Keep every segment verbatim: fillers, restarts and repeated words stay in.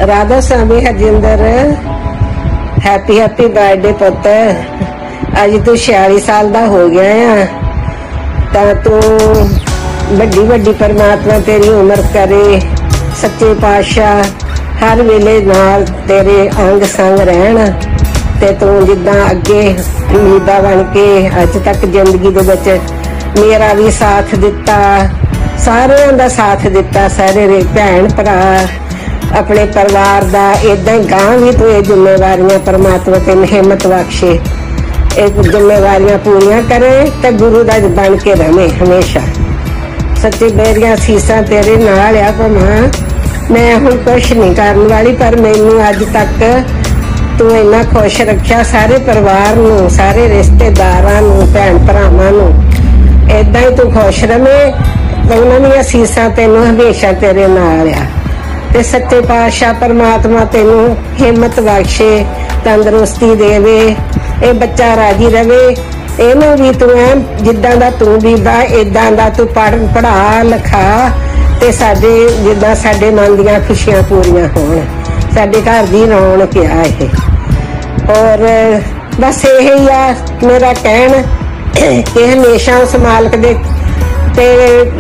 Radha Swami Harjinder happy happy birthday पुत। अज तू छियाली साल का हो गया आ, तो तू बड़ी बड़ी परमात्मा तेरी उम्र करे, सच्चे पातशाह हर वेले नाल तेरे अंग संग रहन ते तू जिद्दां अगे उम्मीदा बन के अज तक जिंदगी दे विच मेरा भी साथ दिता, सारियां दा साथ दिता, सारे भैन भरा अपने परिवार दा इदां ही गांह भी तू ये जिम्मेवारियां परमात्मा तेन हिम्मत बख्शे, एक जिम्मेवारियां पूरियां करे ते गुरु दा बन के रहे हमेशा। सच्ची मेरिया सीसा तेरे नाल आ भावें मैं हुण कुछ नहीं करन वाली, पर मैनू अज तक तू इन्ना खुश रखिया सारे परिवार नूं, सारे रिश्तेदारां नूं, भैन भरावां नूं, इदां ही तू खुश रहे। उन्हां दी सीसा तेनू हमेशा तेरे नाल आ ते सच्चे पातशाह परमात्मा तेनू हिम्मत बख्शे, तंदुरुस्ती देवे, ये बच्चा राजी रवे, इनू भी तू ऐ जिद्दां दा तू बीबा इदां दा तू पढ़ पढ़ा लिखा ते साडे जिद्दां साडे मन दीयां खुशियां पूरियां होण, साडे घर दी रौनक आ इह। और बस यही आ मेरा कहण कि हमेशा उस मालक दे ते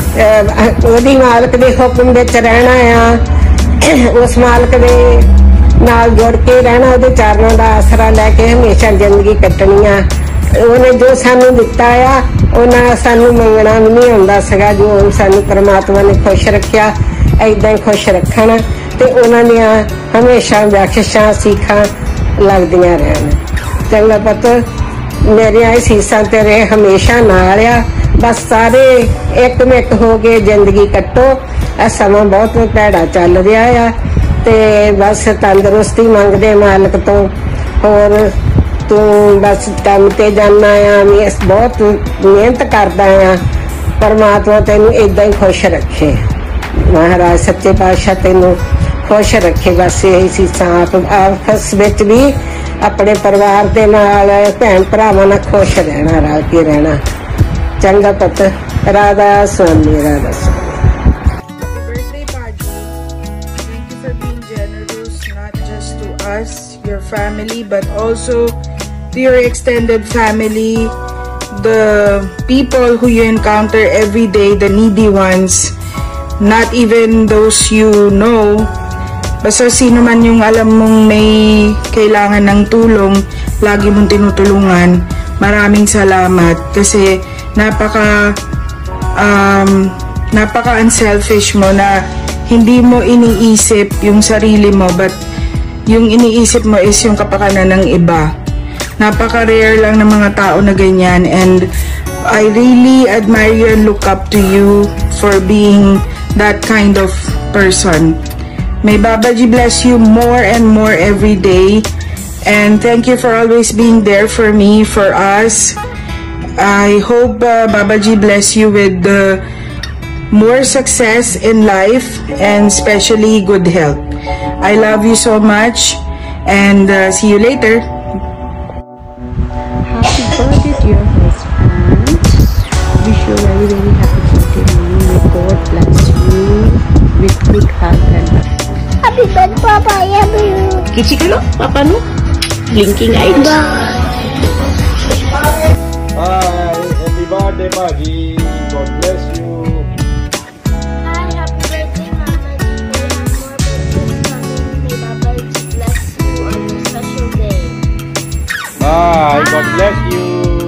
ओहदी मालक दे हुक्म विच रहना आ, उस मालक दे नाल जुड़ के रहना, उहदे चरणों दा आसरा लैके हमेशा जिंदगी कटनी आ। उहने जो सानू दिता आ उहनां सानू मंगना भी नहीं आउंदा सीगा, जो सानू परमात्मा ने खुश रखिया ऐदां ही खुश रखण ते उहनां दियां हमेशा बख्शिशां सीखां लगदियां रहन। चंगा पुत्त, मेरियां ये सीसां तेरे हमेशा नाल आ, बस सारे एक मिक हो के जिंदगी कट्टो। आ समा बहुत भैड़ा चल रहा आ ते बस तंदुरुस्ती मंगदे मालक तो, और तू बस काम ते जाना आ, बहुत मेहनत करदा आ, परमात्मा तेनू इदां ही खुश रखे, महाराज सच्चे पातशाह तेनू खुश रखे। बस यही सीसां आप आपस विच भी अपने परिवार दे नाल भैन भरावां नाल खुश रहना, रल के रहना। चंगा पुत्त, राधा स्वामी, राधा स्वामी। Us, your family, but also to your extended family, the people who you encounter every day, the needy ones, not even those you know, basta sino man yung alam mong may kailangan ng tulong, lagi mong tinutulungan. Maraming salamat kasi napaka um, napaka unselfish mo na hindi mo iniisip yung sarili mo, but yung iniisip mo is yung kapakanan ng iba. Napaka-rare lang ng mga tao na ganyan, and I really admire you and look up to you for being that kind of person. May Babaji bless you more and more every day, and thank you for always being there for me, for us. I hope uh, Babaji bless you with uh, more success in life and especially good health. I love you so much, and uh, see you later. Happy birthday to your husband. Wish you a very very happy birthday, mommy. May God bless you with good health and happy birthday, Papa. I love you. Kichi kalo, Papa no? Blinking eyes. Hi, happy birthday, Baji. God bless you. Bye. God bless you.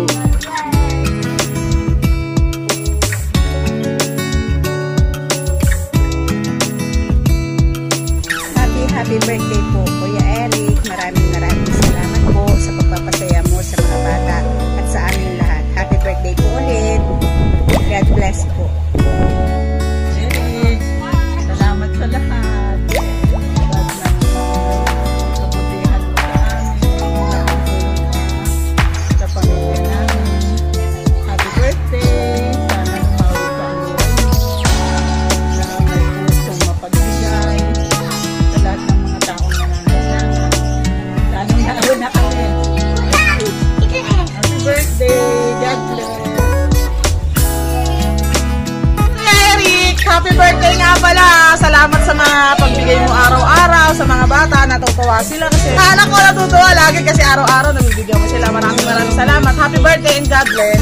Happy, happy birthday po, Kuya Eric. Maraming maraming salamat po sa pagpapasaya mo sa mga bata at sa aming lahat. Happy birthday po ulit. God bless po. Eric, salamat sa lahat. Happy birthday! God bless! birthday nga pala. Salamat sa mga pagbigay mo araw-araw sa mga bata. Natutuwa sila kasi anak ko natutuwa lagi kasi araw-araw nabibigyan mo sila. Maraming maraming salamat. Happy birthday and God bless.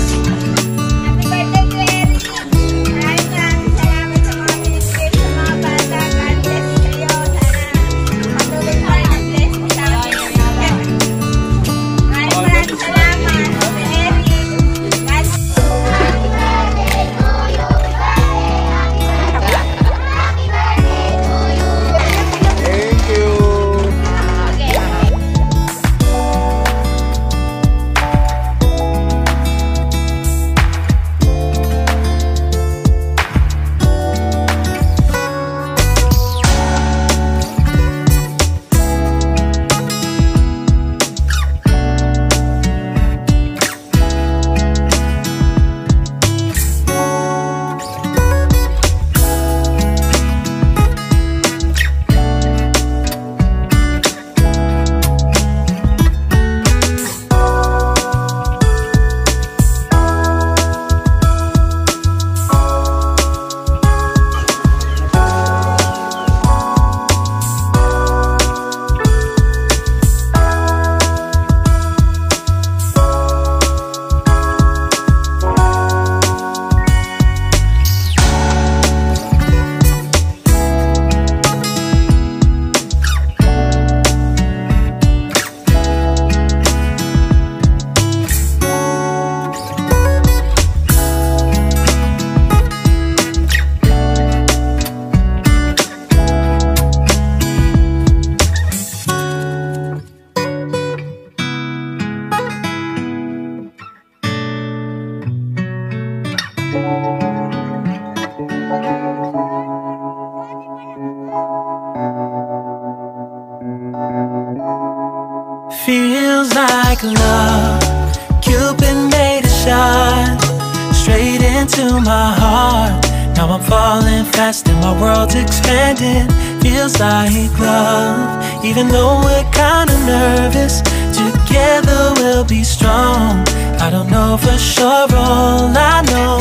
Feels like love. Cupid made a shot straight into my heart. Now I'm falling fast and my world's expanding. Feels like love. Even though we're kinda nervous, together we'll be strong. I don't know for sure, all I know.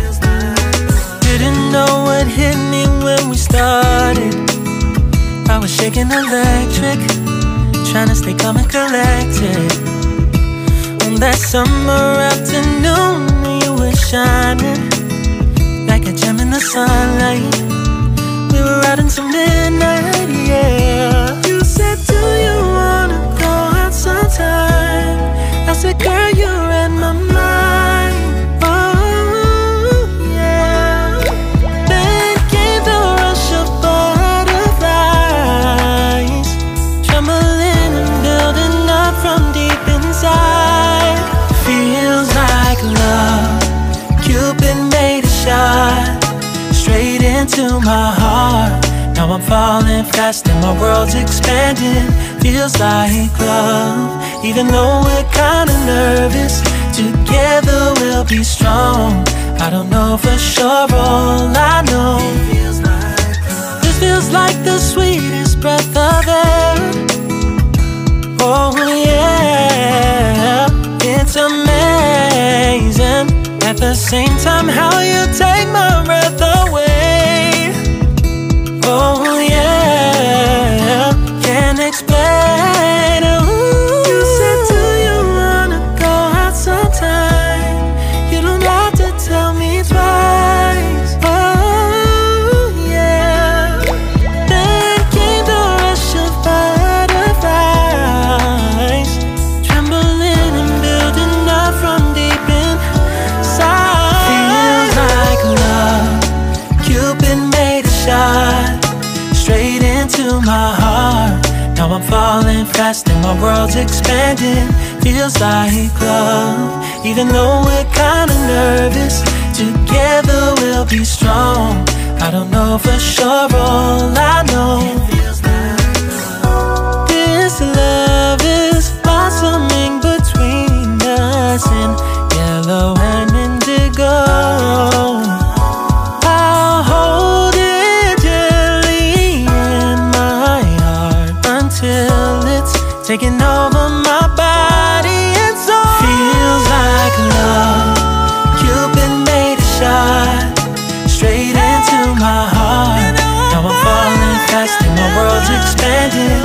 Didn't know what hit me when we started. I was shaking electric, trying to stay calm and collected. On that summer afternoon, you were shining like a gem in the sunlight. We were out until midnight, yeah. You said, do you wanna go out sometime? I said, girl, you read my mind. Oh, yeah. Then came the rush of butterflies, trembling and building up from deep inside. Feels like love. Cupid made a shot straight into my heart. Now I'm falling fast and my world's expanding. Feels like love. Even though we're kinda nervous, together we'll be strong. I don't know for sure, all I know. This feels like the sweetest breath of air. Oh yeah, it's amazing. At the same time, how you take my breath away. Oh yeah, can't explain. Ooh. You said, do you wanna go out sometime? You don't have to tell me twice. Oh yeah. Then came the rush of butterflies, trembling and building up from deep inside. Feels like love. Cupid made a shot straight into my heart. Now I'm falling fast and my world's expanding. Feels like love. Even though we're kinda nervous, together we'll be strong. I don't know for sure, all I know. This love is blossoming between us in yellow and indigo. I'll hold it gently in my heart until it's taking over my body and soul. Feels like love. Cupid made a shot straight into my heart. fast and my world's expanding.